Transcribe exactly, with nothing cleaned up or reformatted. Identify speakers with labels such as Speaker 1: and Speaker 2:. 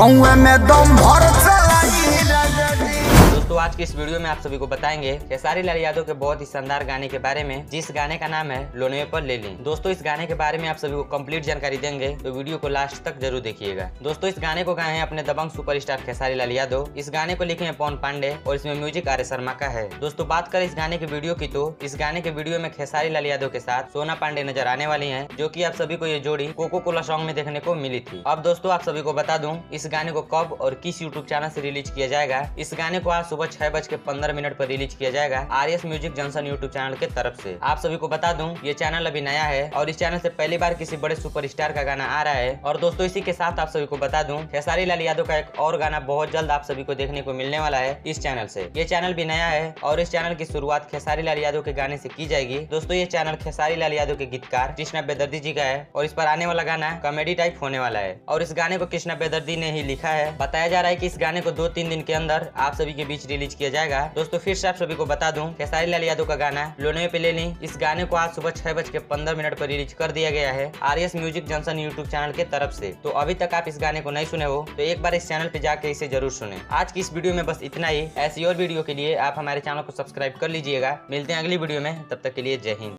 Speaker 1: गौए में दम भर चलाई राजा जी।
Speaker 2: दोस्तों आज की इस वीडियो में आप सभी को बताएंगे खेसारी लाल यादव के बहुत ही शानदार गाने के बारे में, जिस गाने का नाम है लोनवे पर ले ली। दोस्तों इस गाने के बारे में आप सभी को कंप्लीट जानकारी देंगे, तो वीडियो को लास्ट तक जरूर देखिएगा। दोस्तों इस गाने को गाए हैं अपने दबंग सुपरस्टार खेसारी लाल यादव। इस गाने को लिखे हैं पवन पांडे और इसमें म्यूजिक आर एस शर्मा का है। दोस्तों बात करें इस गाने की वीडियो की, तो इस गाने के वीडियो में खेसारी लाल यादव के साथ सोना पांडे नजर आने वाली है, जो की आप सभी को ये जोड़ी कोको कोला सॉन्ग में देखने को मिली थी। अब दोस्तों आप सभी को बता दूं इस गाने को कब और किस यूट्यूब चैनल से रिलीज किया जाएगा। इस गाने को आज सुबह छह बज के पंद्रह मिनट पर रिलीज किया जाएगा R S music junction YouTube channel के तरफ से। आप सभी को बता दूं ये चैनल अभी नया है और इस चैनल से पहली बार किसी बड़े सुपरस्टार का गाना आ रहा है। और दोस्तों इसी के साथ आप सभी को बता दूं खेसारी लाल यादव का एक और गाना बहुत जल्द आप सभी को देखने को मिलने वाला है इस चैनल से। ये चैनल भी नया है और इस चैनल की शुरुआत खेसारी लाल यादव के गाने से की जाएगी। दोस्तों ये चैनल खेसारी लाल यादव के गीतकार कृष्णा बेदर्दी जी का है और इस पर आने वाला गाना कॉमेडी टाइप होने वाला है और इस गाने को कृष्णा बेदर्दी ने ही लिखा है। बताया जा रहा है कि इस गाने को दो तीन दिन के अंदर आप सभी के बीच रिलीज किया जाएगा। दोस्तों फिर से आप सभी को बता दूं खेसारी लाल यादव का गाना लोनवे पे ले ली, इस गाने को आज सुबह छह बज के पंद्रह मिनट पर रिलीज कर दिया गया है R S music junction YouTube channel के तरफ से। तो अभी तक आप इस गाने को नहीं सुने हो तो एक बार इस चैनल पे जाके इसे जरूर सुने। आज की इस वीडियो में बस इतना ही। ऐसी और वीडियो के लिए आप हमारे चैनल को सब्सक्राइब कर लीजिएगा। मिलते हैं अगली वीडियो में, तब तक के लिए जय हिंद।